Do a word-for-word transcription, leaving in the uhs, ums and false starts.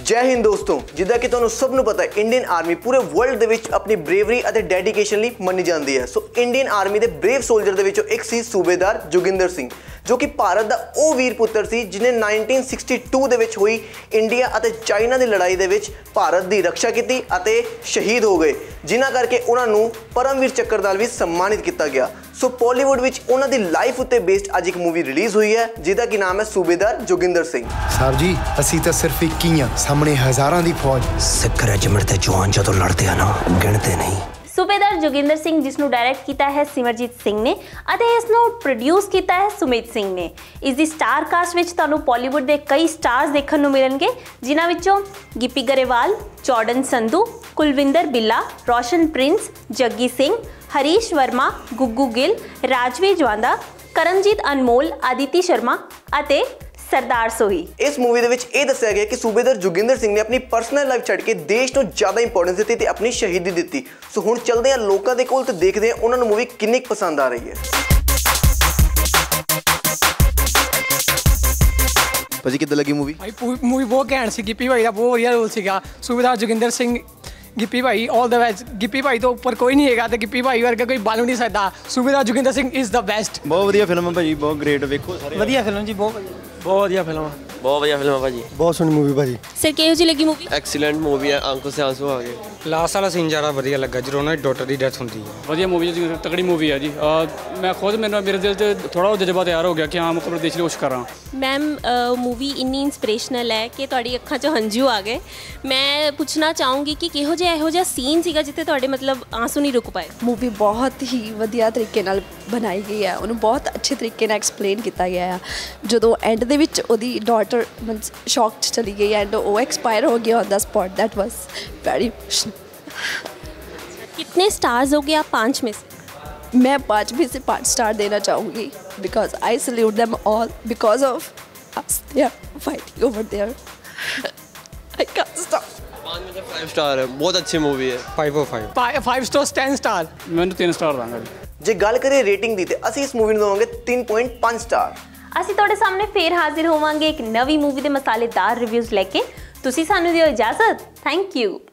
जय हिंद दोस्तों, जिदा कि तुहानू सब नू पता है इंडियन आर्मी पूरे वर्ल्ड दे विच अपनी ब्रेवरी और डेडिकेशन लई मन्नी जाती है। सो इंडियन आर्मी के ब्रेव सोल्जर दे विचों एक सी सूबेदार जोगिंदर सिंह, जो कि भारत का वो वीर पुत्र सी जिन्हें नाइनटीन सिक्सटी टू दे विच हुई इंडिया और चाइना की लड़ाई दे विच भारत की रक्षा की और शहीद हो गए, जिन्हां करके उन्होंने परमवीर चक्र नाल भी सम्मानित किया गया। सो बॉलीवुड विच उन्हां दी लाइफ उत्ते बेस्ड अज एक मूवी रिलीज़ हुई है जिहदा कि नाम है सूबेदार जोगिंदर सिंह। साहब जी असी तो सिर्फ एक ही हां, सामने हज़ारां दी फौज। सिख रेजिमेंट दे जवान जदों लड़दे हैं ना गिणते नहीं। सूबेदार जोगिंदर सिंह जिसनों डायरैक्ट किया है सिमरजीत सिंह ने ਅਤੇ इसनों प्रोड्यूस किया है सुमित सिंह ने। इस दी स्टार कास्ट विच तुहानूं बॉलीवुड के कई स्टार्स देखने को मिलणगे, जिन्हां विचों गिप्पी गरेवाल, जॉर्डन संधू, कुलविंदर बिल्ला, रोशन प्रिंस, जग्गी सिंह, हरीश वर्मा, गुग्गू गिल, राजवीर जवांदा, करनजीत अनमोल, आदिति शर्मा और सरदार सोही। इस मूवी के दसिया गया कि सूबेदार जोगिंदर सिंह ने अपनी पर्सनल लाइफ छड़ के देश को ज्यादा इंपोर्टेंस दी और अपनी शहीदी दी। सो हुण चलते हैं लोगों के कोल ते देखते हैं उन्होंने मूवी कितनी पसंद आ रही है। भाजी किद्दां लगी मूवी? भाई मूवी बहुत घैंट सी, गिप्पी भाई का बहुत वधिया रोल सीगा। सूबेदार जोगिंदर सिंह, गिप्पी भाई ऑल द बेस्ट। गिप्पी भाई तो ऊपर कोई नहीं है तो गिप्पी भाई वर्गा कोई बन नहीं सकता। Subedar Joginder Singh is the best. बहुत वधिया फिल्म है भाजी, बहुत ग्रेट। वेखो वधिया फिल्म जी, बहुत बहुत वधिया फिल्म है, बहुत वधिया फिल्म है भाजी, बहुत सोहनी मूवी भाजी। सर किहो जी लगी मूवी? एक्सीलेंट मूवी है, आंखों से आंसू आ गए। लास्ट वाला सीन ज़्यादा वधिया लगा जो उन्होंने डॉटर की डेथ होती है। वधिया मूवी जी, तगड़ी मूवी है जी। आ, मैं खुद मेरे मेरे दिल से थोड़ा जज्बा तैयार हो गया कि हाँ मैं अपने देश की कोशिश कर रहा हूँ। मैम मूवी इन्नी इंस्पिरेशनल है कि तुहाडी अखां चों हंझू आ गए। मैं पूछना चाहूँगी कि किहो जिहा इहो जिहा सीन सीगा जिथे तुहाडे मतलब आंसू नहीं रुक पाए? मूवी बहुत ही वधिया तरीके नाल बनाई गई है, उन्होंने बहुत अच्छे तरीके नाल एक्सप्लेन किया गया है। जो एंड दे विच ओदी डॉटर मीनस शॉक चली गई एंड वो एक्सपायर हो गया on the spot, that was very emotional. कितने स्टार्स हो गए आप पाँच में से? मैं पाँच में से पाँच स्टार देना चाहूँगी because I salute them all because of us they are fighting over there. I can't stop. पाँच में से फाइव स्टार है, बहुत अच्छी मूवी है। Five O five five star ten star मैंने तीन स्टार दूंगा। जे गल करिए रेटिंग दी ते असी इस मूवी नूं देवांगे तीन पॉइंट पाँच स्टार। ਅਸੀਂ ਤੁਹਾਡੇ ਸਾਹਮਣੇ ਫੇਰ ਹਾਜ਼ਰ ਹੋਵਾਂਗੇ ਇੱਕ ਨਵੀਂ ਮੂਵੀ ਦੇ ਮਸਾਲੇਦਾਰ ਰਿਵਿਊਜ਼ ਲੈ ਕੇ। ਤੁਸੀਂ ਸਾਨੂੰ ਦਿਓ ਇਜਾਜ਼ਤ। Thank you.